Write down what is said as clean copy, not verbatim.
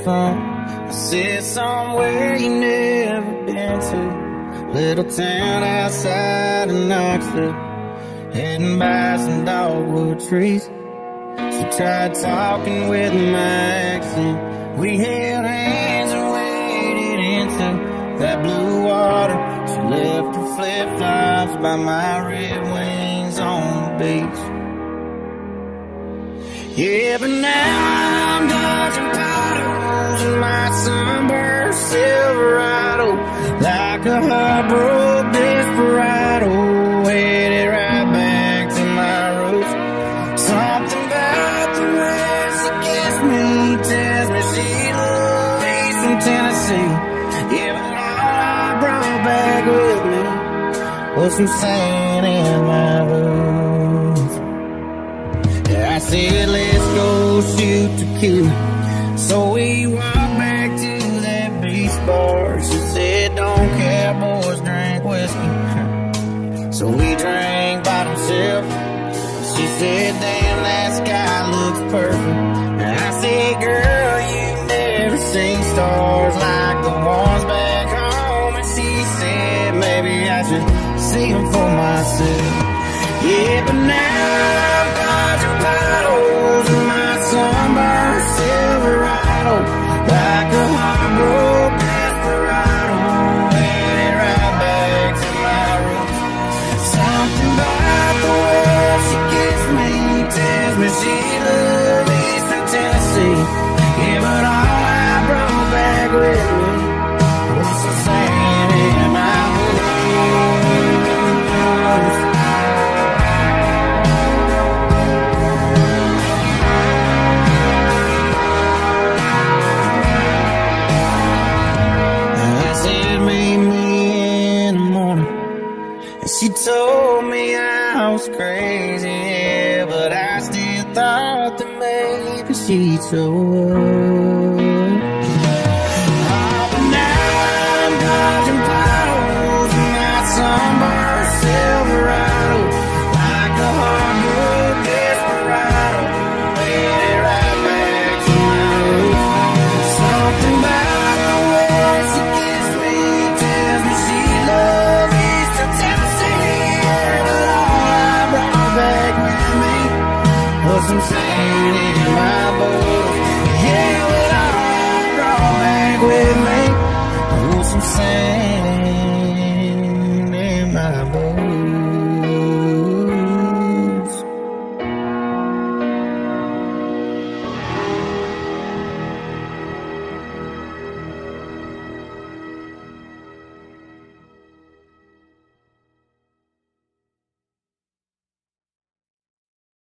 from? I said somewhere you never been to, little town outside of Knoxville, heading by some dogwood trees. She tried talking with my accent. We held hands and waded into that blue water. She left her flip-flops by my Red Wings on the beach. Yeah, but now I'm dodging potholes in my sunburned Silverado, like a heartbroken desperado, headed right back to my roots. Something about the way she gets me tells me she loves Eastern Tennessee. Yeah, but all I brought back with me was some sand in my boots. I said, let's go shoot tequila. So we walked back to that beach bar. She said, don't cowboys drink whiskey. So we drank by themselves. She said, damn, that sky looks perfect. And I said, girl, you've never seen stars like the ones back home. And she said, maybe I should see them for myself. Yeah, but now I'm dodging potholes in my sunburned Silverado, like a heartbroken desperado, headed right back to my roots. Something about the way she gets me tells me she loves Eastern Tennessee. Yeah, but all I brought back with me was some sand in my boots. She told me I was crazy, yeah, but I still thought that maybe she'd show up. Oh, but now I'm dodging potholes in my sunburned Silverado, like a heartbroken desperado, headed right back to my roots. Something about the way she gets me tells me she loves Eastern Tennessee. Some sand in my boat. Yeah, what I brought back with me was some sand.